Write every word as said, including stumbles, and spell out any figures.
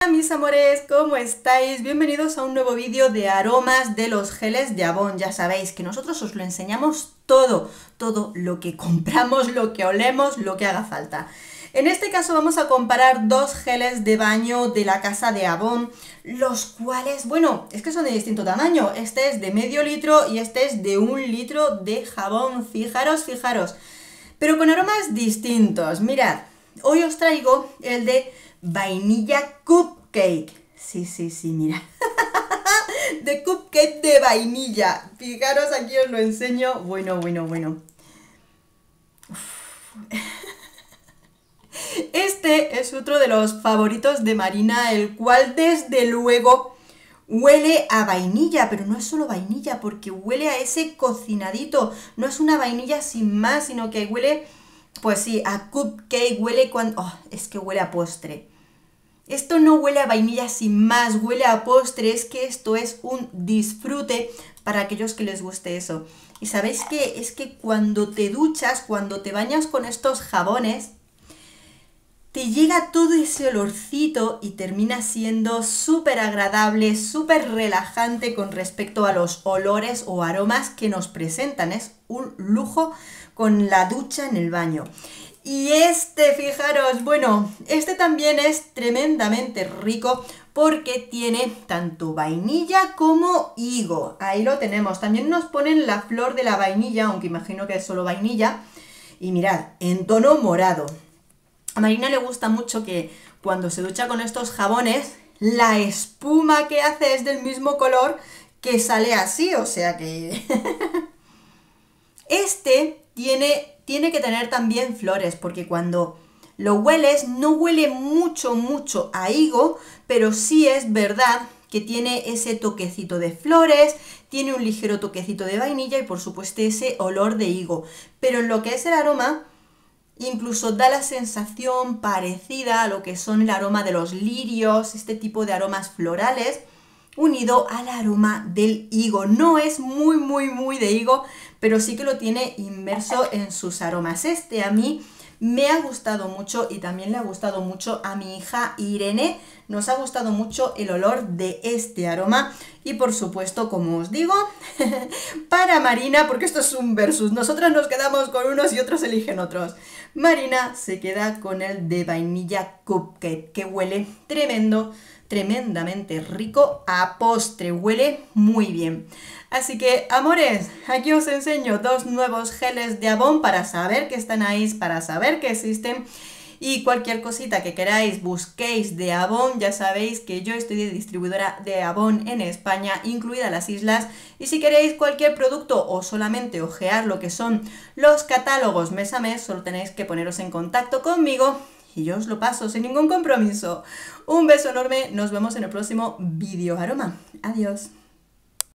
Hola mis amores, ¿cómo estáis? Bienvenidos a un nuevo vídeo de aromas de los geles de Avon. Ya sabéis que nosotros os lo enseñamos todo, todo lo que compramos, lo que olemos, lo que haga falta. En este caso vamos a comparar dos geles de baño de la casa de Avon, los cuales, bueno, es que son de distinto tamaño. Este es de medio litro y este es de un litro de jabón. Fijaros, fijaros, pero con aromas distintos. Mirad, hoy os traigo el de vainilla cupcake. Sí, sí, sí, mira. De cupcake de vainilla. Fijaros, aquí os lo enseño. Bueno, bueno, bueno. Uf. Este es otro de los favoritos de Marina, el cual desde luego huele a vainilla, pero no es solo vainilla, porque huele a ese cocinadito. No es una vainilla sin más, sino que huele, pues sí, a cupcake, huele cuando... Oh, es que huele a postre. Esto no huele a vainilla sin más, huele a postre, es que esto es un disfrute para aquellos que les guste eso. Y ¿sabéis qué? Es que cuando te duchas, cuando te bañas con estos jabones, te llega todo ese olorcito y termina siendo súper agradable, súper relajante con respecto a los olores o aromas que nos presentan. Es un lujo con la ducha en el baño. Y este, fijaros, bueno, este también es tremendamente rico porque tiene tanto vainilla como higo. Ahí lo tenemos. También nos ponen la flor de la vainilla, aunque imagino que es solo vainilla. Y mirad, en tono morado. A Marina le gusta mucho que cuando se ducha con estos jabones, la espuma que hace es del mismo color que sale así, o sea que... Este tiene... Tiene que tener también flores, porque cuando lo hueles, no huele mucho, mucho a higo, pero sí es verdad que tiene ese toquecito de flores, tiene un ligero toquecito de vainilla y por supuesto ese olor de higo. Pero en lo que es el aroma, incluso da la sensación parecida a lo que son el aroma de los lirios, este tipo de aromas florales, unido al aroma del higo. No es muy, muy, muy de higo, pero sí que lo tiene inmerso en sus aromas. Este a mí me ha gustado mucho y también le ha gustado mucho a mi hija Irene. Nos ha gustado mucho el olor de este aroma y por supuesto, como os digo, para Marina, porque esto es un versus, nosotras nos quedamos con unos y otros eligen otros. Marina se queda con el de vainilla cupcake, que huele tremendo, tremendamente rico a postre, huele muy bien. Así que, amores, aquí os enseño dos nuevos geles de Avon para saber que están ahí, para saber que existen. Y cualquier cosita que queráis, busquéis de Avon, ya sabéis que yo estoy de distribuidora de Avon en España, incluidas las islas. Y si queréis cualquier producto o solamente ojear lo que son los catálogos mes a mes, solo tenéis que poneros en contacto conmigo y yo os lo paso sin ningún compromiso. Un beso enorme, nos vemos en el próximo vídeo aroma. Adiós.